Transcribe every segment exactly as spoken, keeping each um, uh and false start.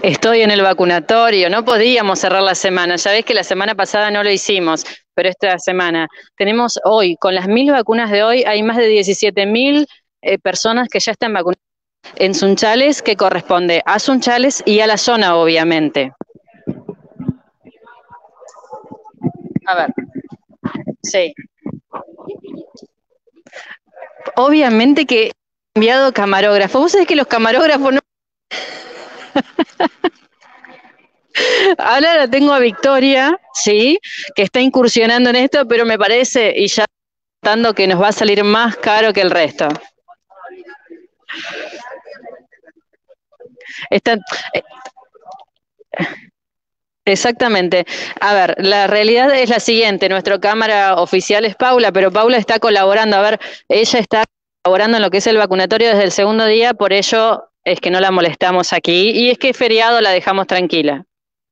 Estoy en el vacunatorio, no podíamos cerrar la semana. Ya ves que la semana pasada no lo hicimos, pero esta semana tenemos hoy, con las mil vacunas de hoy, hay más de diecisiete mil eh, personas que ya están vacunadas en Sunchales, que corresponde a Sunchales y a la zona, obviamente. A ver, sí. Obviamente que he enviado camarógrafo. Vos sabés que los camarógrafos no. Ahora la tengo a Victoria, sí, que está incursionando en esto, pero me parece, y ya notando que nos va a salir más caro que el resto. Está, eh, exactamente. A ver, la realidad es la siguiente, nuestra cámara oficial es Paula, pero Paula está colaborando, a ver, ella está colaborando en lo que es el vacunatorio desde el segundo día, por ello es que no la molestamos aquí, y es que es feriado la dejamos tranquila.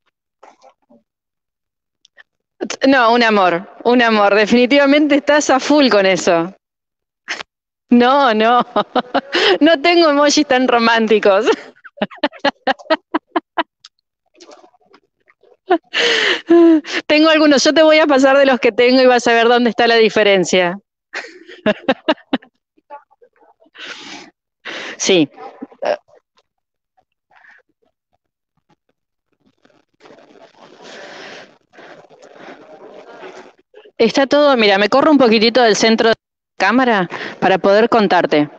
No, un amor, un amor, definitivamente estás a full con eso. No, no, no tengo emojis tan románticos. Tengo algunos, yo te voy a pasar de los que tengo y vas a ver dónde está la diferencia. Sí, está todo, mira, me corro un poquitito del centro de la cámara para poder contarte.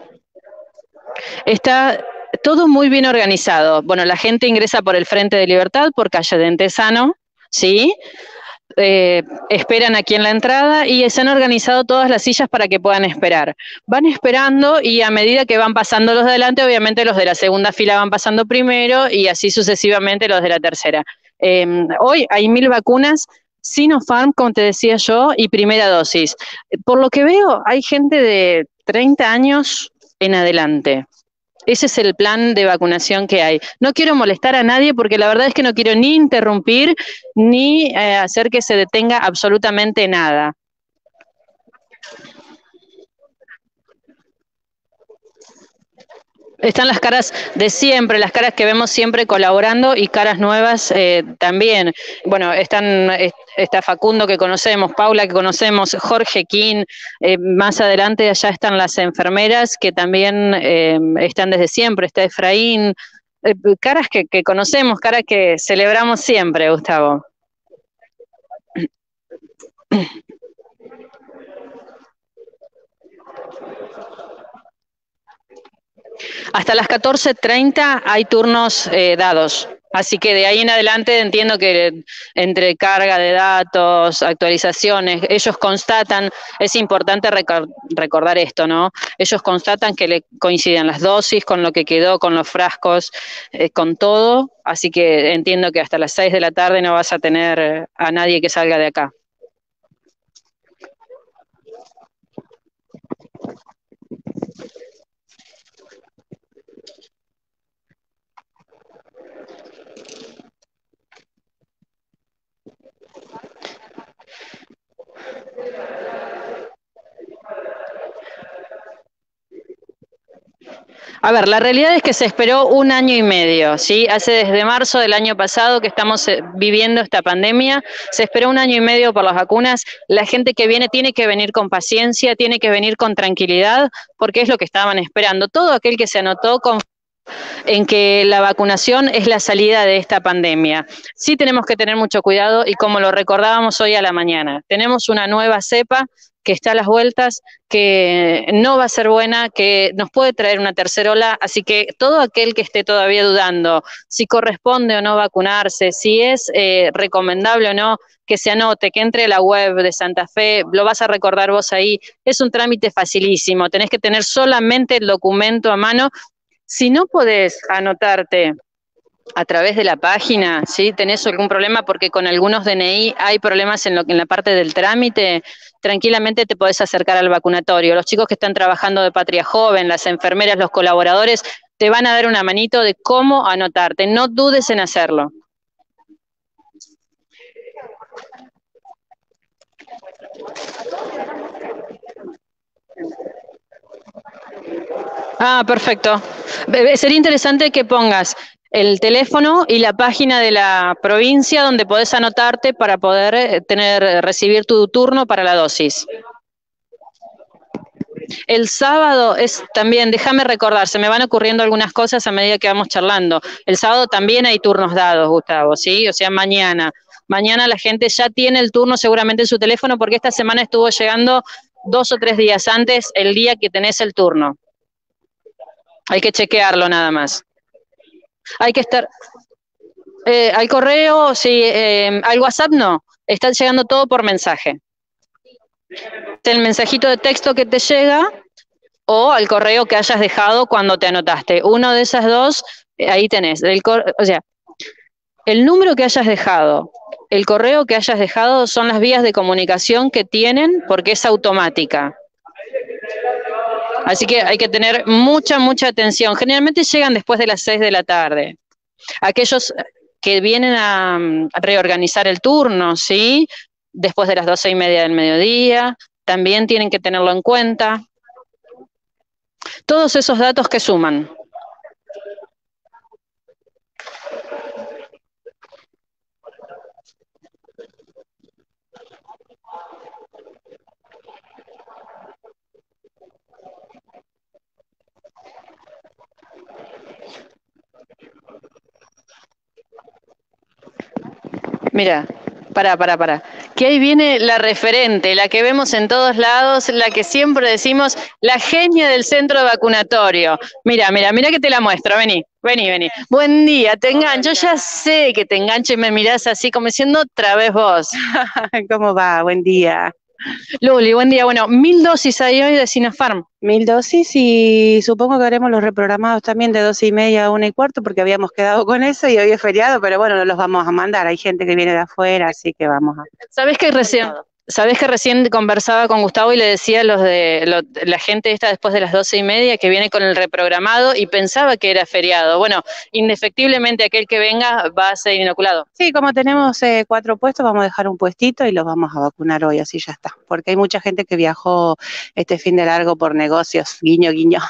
Está todo muy bien organizado. Bueno, la gente ingresa por el Frente de Libertad, por calle Dentesano, ¿sí? Eh, esperan aquí en la entrada y se han organizado todas las sillas para que puedan esperar. Van esperando y a medida que van pasando los de adelante, obviamente los de la segunda fila van pasando primero y así sucesivamente los de la tercera. Eh, hoy hay mil vacunas, Sinopharm, como te decía yo, y primera dosis. Por lo que veo, hay gente de treinta años en adelante. Ese es el plan de vacunación que hay. No quiero molestar a nadie porque la verdad es que no quiero ni interrumpir ni eh, hacer que se detenga absolutamente nada. Están las caras de siempre, las caras que vemos siempre colaborando y caras nuevas eh, también. Bueno, están, está Facundo que conocemos, Paula que conocemos, Jorge King, eh, más adelante allá están las enfermeras que también eh, están desde siempre, está Efraín, eh, caras que, que conocemos, caras que celebramos siempre, Gustavo. Hasta las catorce treinta hay turnos eh, dados. Así que de ahí en adelante entiendo que entre carga de datos, actualizaciones, ellos constatan, es importante recor recordar esto, ¿no? Ellos constatan que le coinciden las dosis con lo que quedó, con los frascos, eh, con todo. Así que entiendo que hasta las seis de la tarde no vas a tener a nadie que salga de acá. A ver, la realidad es que se esperó un año y medio, ¿sí? Hace desde marzo del año pasado que estamos eh, viviendo esta pandemia, se esperó un año y medio por las vacunas. La gente que viene tiene que venir con paciencia, tiene que venir con tranquilidad, porque es lo que estaban esperando. Todo aquel que se anotó con en que la vacunación es la salida de esta pandemia. Sí tenemos que tener mucho cuidado y como lo recordábamos hoy a la mañana, tenemos una nueva cepa que está a las vueltas, que no va a ser buena, que nos puede traer una tercera ola, así que todo aquel que esté todavía dudando si corresponde o no vacunarse, si es eh, recomendable o no, que se anote, que entre a la web de Santa Fe, lo vas a recordar vos ahí, es un trámite facilísimo, tenés que tener solamente el documento a mano. Si no podés anotarte a través de la página, ¿sí? ¿Tenés algún problema? Porque con algunos D N I hay problemas en, lo, en la parte del trámite, tranquilamente te podés acercar al vacunatorio. Los chicos que están trabajando de Patria Joven, las enfermeras, los colaboradores, te van a dar una manito de cómo anotarte. No dudes en hacerlo. Ah, perfecto. Sería interesante que pongas El teléfono y la página de la provincia donde podés anotarte para poder tener, recibir tu turno para la dosis. El sábado es también, déjame recordar, se me van ocurriendo algunas cosas a medida que vamos charlando. El sábado también hay turnos dados, Gustavo, ¿sí? O sea, mañana. Mañana la gente ya tiene el turno seguramente en su teléfono porque esta semana estuvo llegando dos o tres días antes el día que tenés el turno. Hay que chequearlo nada más. Hay que estar... Eh, al correo, sí, eh, al WhatsApp no. Está llegando todo por mensaje. El mensajito de texto que te llega o al correo que hayas dejado cuando te anotaste. Uno de esas dos, eh, ahí tenés. El o sea, el número que hayas dejado, el correo que hayas dejado son las vías de comunicación que tienen porque es automática. Así que hay que tener mucha, mucha atención. Generalmente llegan después de las seis de la tarde. Aquellos que vienen a, a reorganizar el turno, ¿sí? Después de las doce y media del mediodía, también tienen que tenerlo en cuenta. Todos esos datos que suman. Mira, pará, pará, pará. Que ahí viene la referente, la que vemos en todos lados, la que siempre decimos, la genia del centro vacunatorio. Mira, mira, mira que te la muestro, vení, vení, vení. Buen día, te engancho, ya sé que te engancho y me mirás así como diciendo otra vez vos. ¿Cómo va? Buen día. Luli, buen día. Bueno, mil dosis hay hoy de Sinopharm. Mil dosis y supongo que haremos los reprogramados también de doce y media a una y cuarto porque habíamos quedado con eso y hoy es feriado, pero bueno, no los vamos a mandar. Hay gente que viene de afuera, así que vamos a... ¿Sabés que recién, sabés que recién conversaba con Gustavo y le decía a los de lo, la gente esta después de las doce y media que viene con el reprogramado y pensaba que era feriado? Bueno, indefectiblemente aquel que venga va a ser inoculado. Sí, como tenemos eh, cuatro puestos, vamos a dejar un puestito y los vamos a vacunar hoy, así ya está. Porque hay mucha gente que viajó este fin de largo por negocios, guiño, guiño.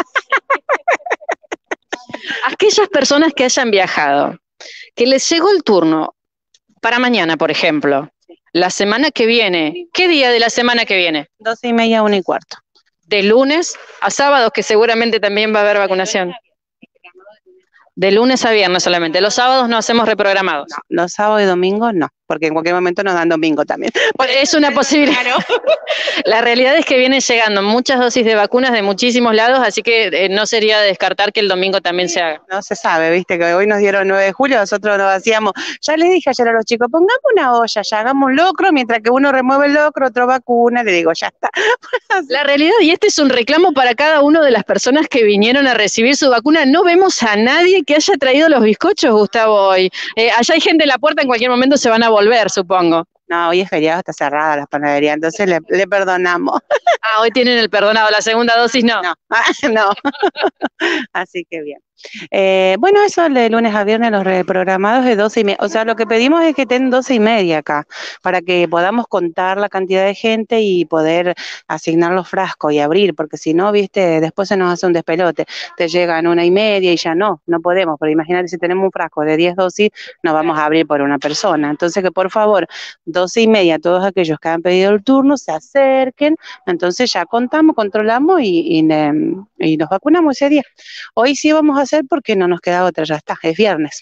Aquellas personas que hayan viajado, que les llegó el turno para mañana, por ejemplo, la semana que viene, ¿qué día de la semana que viene? Doce y media, una y cuarto. De lunes a sábados, que seguramente también va a haber vacunación. De lunes a viernes solamente. Los sábados no hacemos reprogramados. No, los sábados y domingos no, porque en cualquier momento nos dan domingo también. Es una posibilidad. Claro. La realidad es que vienen llegando muchas dosis de vacunas de muchísimos lados, así que eh, no sería descartar que el domingo también se haga. No se sabe, viste, que hoy nos dieron nueve de julio, nosotros nos hacíamos, ya les dije ayer a los chicos, pongamos una olla, ya hagamos un locro, mientras que uno remueve el locro, otro vacuna, le digo, ya está. La realidad, y este es un reclamo para cada una de las personas que vinieron a recibir su vacuna, no vemos a nadie que haya traído los bizcochos, Gustavo, hoy. Eh, allá hay gente en la puerta, en cualquier momento se van a volver, supongo. No, hoy es feriado, está cerrada la panadería, entonces le, le perdonamos. Ah, hoy tienen el perdonado, la segunda dosis no. No, no. Así que bien. Eh, bueno, eso de lunes a viernes los reprogramados de doce y media. O sea, lo que pedimos es que estén doce y media acá, para que podamos contar la cantidad de gente y poder asignar los frascos y abrir, porque si no, viste, después se nos hace un despelote. Te llegan una y media y ya no, no podemos, pero imagínate si tenemos un frasco de diez dosis, nos vamos a abrir por una persona. Entonces, que por favor, doce y media, todos aquellos que han pedido el turno se acerquen, entonces ya contamos, controlamos y, y, y nos vacunamos ese día. Hoy sí vamos a hacer porque no nos queda otra, ya está, es viernes.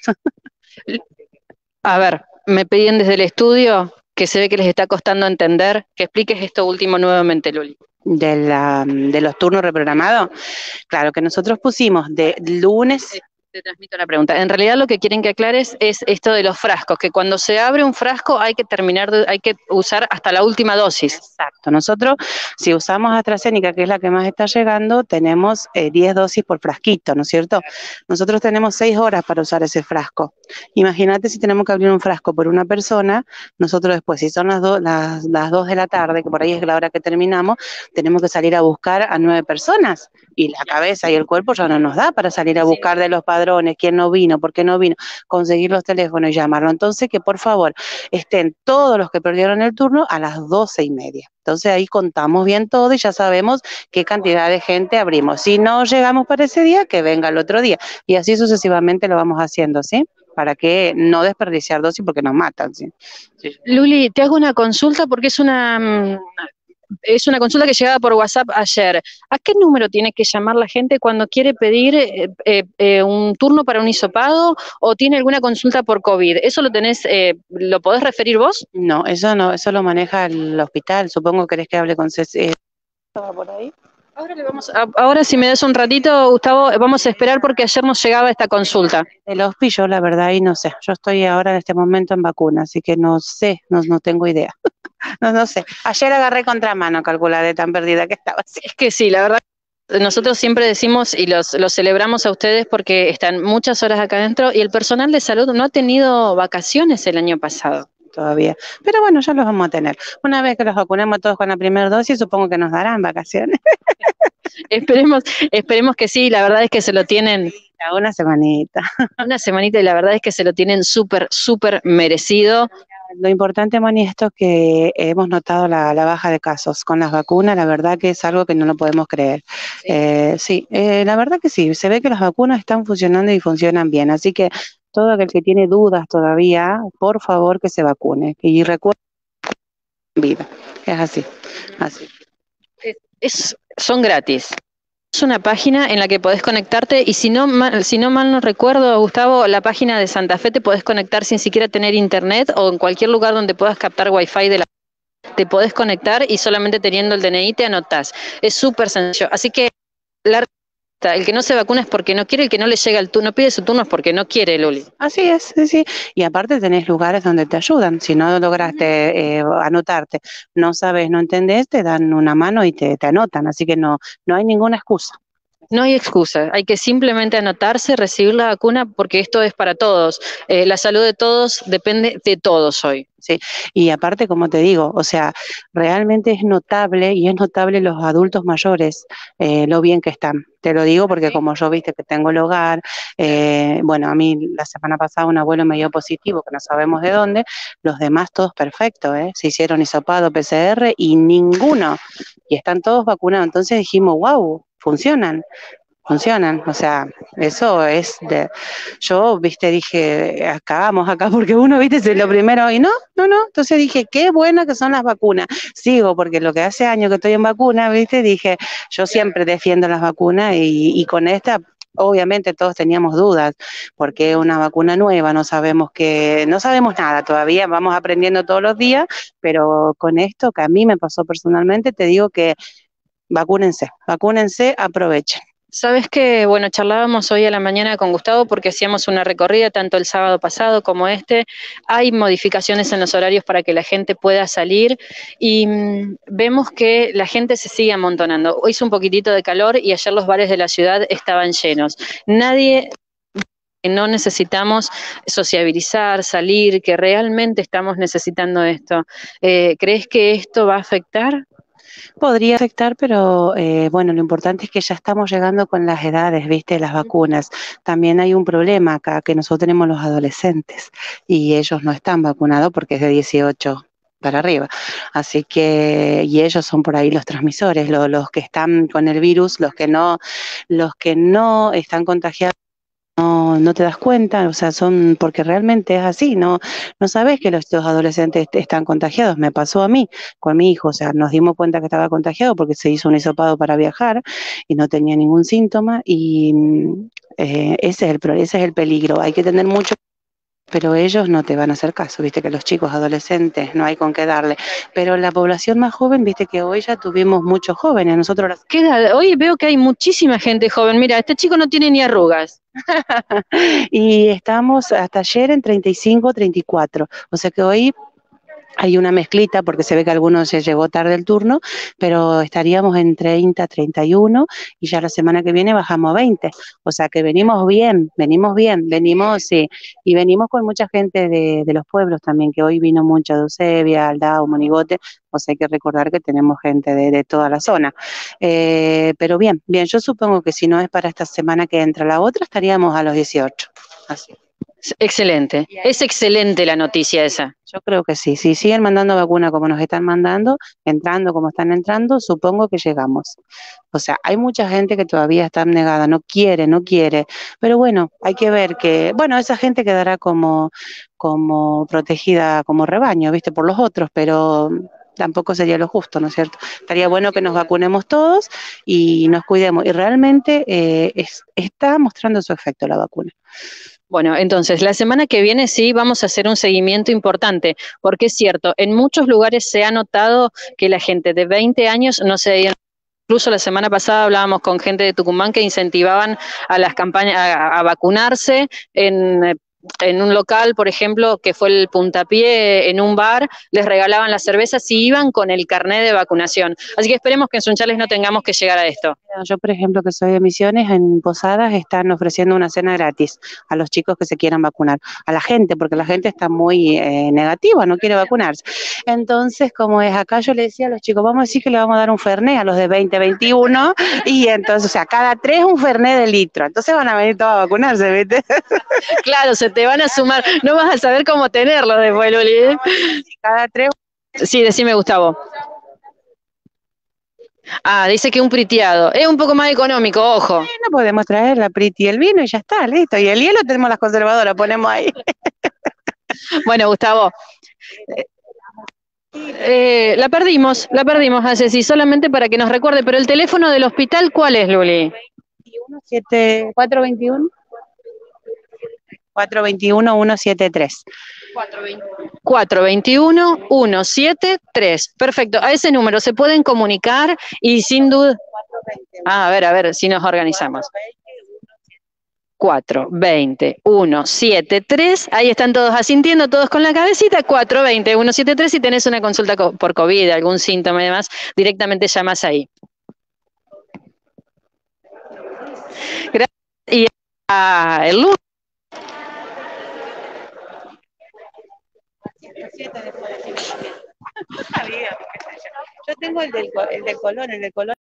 A ver, me pedían desde el estudio, que se ve que les está costando entender, que expliques esto último nuevamente, Luli. De, la, de los turnos reprogramados, claro que nosotros pusimos de lunes... Te transmito la pregunta. En realidad lo que quieren que aclares es esto de los frascos, que cuando se abre un frasco hay que terminar, de, hay que usar hasta la última dosis. Exacto. Nosotros, si usamos AstraZeneca, que es la que más está llegando, tenemos eh, diez dosis por frasquito, ¿no es cierto? Nosotros tenemos seis horas para usar ese frasco. Imagínate si tenemos que abrir un frasco por una persona, nosotros después, si son las, do, las, las dos de la tarde, que por ahí es la hora que terminamos, tenemos que salir a buscar a nueve personas. y la cabeza y el cuerpo ya no nos da para salir a buscar de los padrones quién no vino, por qué no vino, conseguir los teléfonos y llamarlo. Entonces, que por favor estén todos los que perdieron el turno a las doce y media. Entonces ahí contamos bien todo y ya sabemos qué cantidad de gente abrimos. Si no llegamos para ese día, que venga el otro día. Y así sucesivamente lo vamos haciendo, ¿sí? Para que no desperdiciar dosis porque nos matan, ¿sí? Sí. Luli, te hago una consulta porque es una, mm, es una consulta que llegaba por WhatsApp ayer. ¿A qué número tiene que llamar la gente cuando quiere pedir eh, eh, eh, un turno para un hisopado o tiene alguna consulta por COVID? ¿Eso lo tenés, eh, lo podés referir vos? No, eso no, eso lo maneja el hospital. Supongo que querés que hable con Ceci. ¿Estaba por ahí? Ahora, le vamos a- ahora si me das un ratito, Gustavo, vamos a esperar porque ayer nos llegaba esta consulta. El hospi, yo la verdad ahí no sé. Yo estoy ahora en este momento en vacuna, así que no sé, no, no tengo idea. No, no sé. Ayer agarré contramano, calcular de tan perdida que estaba. Así. Es que sí, la verdad. Nosotros siempre decimos y los, los celebramos a ustedes porque están muchas horas acá adentro y el personal de salud no ha tenido vacaciones el año pasado. Todavía. Pero bueno, ya los vamos a tener. Una vez que los vacunemos todos con la primera dosis, supongo que nos darán vacaciones. Esperemos, esperemos que sí, la verdad es que se lo tienen Una semanita. una semanita y la verdad es que se lo tienen súper, súper merecido. Lo importante, Moni, esto es que hemos notado la, la baja de casos con las vacunas, la verdad que es algo que no lo podemos creer. Sí, eh, sí eh, la verdad que sí, se ve que las vacunas están funcionando y funcionan bien, así que todo aquel que tiene dudas todavía, por favor que se vacune. Y recuerden, vida, es así, así. Es, son gratis. Es una página en la que podés conectarte y si no, mal, si no mal no recuerdo, Gustavo, la página de Santa Fe te podés conectar sin siquiera tener internet o en cualquier lugar donde puedas captar wifi de la... Te podés conectar y solamente teniendo el D N I te anotás. Es súper sencillo. Así que la... el que no se vacuna es porque no quiere, el que no le llega el turno, no pide su turno es porque no quiere, Luli. Así es, sí, sí. Y aparte tenés lugares donde te ayudan. Si no lograste eh, anotarte, no sabes, no entendés, te dan una mano y te, te anotan. Así que no, no hay ninguna excusa. No hay excusa, hay que simplemente anotarse, recibir la vacuna, porque esto es para todos. Eh, la salud de todos depende de todos hoy. Sí, y aparte, como te digo, o sea, realmente es notable y es notable los adultos mayores, eh, lo bien que están. Te lo digo porque como yo viste que tengo el hogar, eh, bueno, a mí la semana pasada un abuelo me dio positivo, que no sabemos de dónde, los demás todos perfectos, ¿eh? Se hicieron hisopado, P C R y ninguno, y están todos vacunados. Entonces dijimos, wow, funcionan. Funcionan, o sea, eso es de, yo, viste, dije, acabamos acá porque uno, viste, es lo primero, y no, no, no, entonces dije, qué buenas que son las vacunas, sigo, porque lo que hace años que estoy en vacuna, viste, dije, yo siempre defiendo las vacunas y, y con esta, obviamente todos teníamos dudas, porque es una vacuna nueva, no sabemos que, no sabemos nada todavía, vamos aprendiendo todos los días, pero con esto que a mí me pasó personalmente, te digo que vacúnense, vacúnense, aprovechen. Sabes que, bueno, charlábamos hoy a la mañana con Gustavo porque hacíamos una recorrida tanto el sábado pasado como este. Hay modificaciones en los horarios para que la gente pueda salir y mmm, vemos que la gente se sigue amontonando. Hoy hizo un poquitito de calor y ayer los bares de la ciudad estaban llenos. Nadie... No necesitamos sociabilizar, salir, que realmente estamos necesitando esto. Eh, ¿crees que esto va a afectar? Podría afectar, pero eh, bueno, lo importante es que ya estamos llegando con las edades, ¿viste? Las vacunas. También hay un problema acá, que nosotros tenemos los adolescentes y ellos no están vacunados porque es de dieciocho para arriba. Así que, y ellos son por ahí los transmisores, los, los que están con el virus, los que no, los que no están contagiados. No, no te das cuenta, o sea, son, porque realmente es así, no, no sabes que los, los adolescentes están contagiados. Me pasó a mí, con mi hijo, o sea, nos dimos cuenta que estaba contagiado porque se hizo un hisopado para viajar y no tenía ningún síntoma y eh, ese es el, ese es el peligro, hay que tener mucho. Pero ellos no te van a hacer caso, viste que los chicos adolescentes no hay con qué darle, pero la población más joven, viste que hoy ya tuvimos muchos jóvenes, nosotros... ¿Qué edad? Hoy veo que hay muchísima gente joven, mira, este chico no tiene ni arrugas. Y estamos hasta ayer en treinta y cinco, treinta y cuatro, o sea que hoy Hay una mezclita porque se ve que algunos se llegó tarde el turno, pero estaríamos en treinta, treinta y uno y ya la semana que viene bajamos a veinte. O sea que venimos bien, venimos bien, venimos, sí, y venimos con mucha gente de, de los pueblos también, que hoy vino mucha de Eusebia, Aldao, Monigote, o sea hay que recordar que tenemos gente de, de toda la zona. Eh, pero bien, bien, yo supongo que si no es para esta semana que entra la otra, estaríamos a los dieciocho. Así. Excelente, es excelente la noticia esa. Yo creo que sí, si siguen mandando vacuna como nos están mandando, entrando como están entrando, supongo que llegamos. O sea, hay mucha gente que todavía está negada, no quiere, no quiere, pero bueno, hay que ver que, bueno, esa gente quedará como, como protegida como rebaño, ¿viste? Por los otros, pero tampoco sería lo justo, ¿no es cierto? Estaría bueno que nos vacunemos todos y nos cuidemos. Y realmente eh, es, está mostrando su efecto la vacuna. Bueno, entonces la semana que viene sí vamos a hacer un seguimiento importante, porque es cierto, en muchos lugares se ha notado que la gente de veinte años no se... Incluso la semana pasada hablábamos con gente de Tucumán que incentivaban a las campañas a, a vacunarse en, en un local, por ejemplo, que fue el puntapié en un bar, les regalaban las cervezas y iban con el carnet de vacunación. Así que esperemos que en Sunchales no tengamos que llegar a esto. Yo, por ejemplo, que soy de Misiones, en Posadas están ofreciendo una cena gratis a los chicos que se quieran vacunar, a la gente, porque la gente está muy eh, negativa, no quiere vacunarse. Entonces, como es acá, yo le decía a los chicos, vamos a decir que le vamos a dar un Fernet a los de veinte, veintiuno, y entonces, o sea, cada tres un Fernet de litro, entonces van a venir todos a vacunarse, ¿viste? Claro, se te van a sumar, no vas a saber cómo tenerlo después, Luli. ¿Eh? Cada tres. Sí, decime, Gustavo. Ah, dice que un priteado. Es un poco más económico, ojo. No podemos traer la priti y el vino y ya está, listo. Y el hielo tenemos las conservadoras, ponemos ahí. Bueno, Gustavo. Eh, la perdimos, la perdimos a Ceci, solamente para que nos recuerde, pero el teléfono del hospital, ¿cuál es, Luli? cuatro veintiuno cuatro veintiuno uno setenta y tres. cuatro veintiuno uno setenta y tres. Perfecto, a ese número se pueden comunicar y sin duda... Ah, a ver, a ver si nos organizamos. cuatro veinte uno setenta y tres, ahí están todos asintiendo, todos con la cabecita, cuatro veinte uno setenta y tres, si tenés una consulta por COVID, algún síntoma y demás, directamente llamas ahí. Gracias. Y a el lunes. Yo tengo el del, el del color, el del color.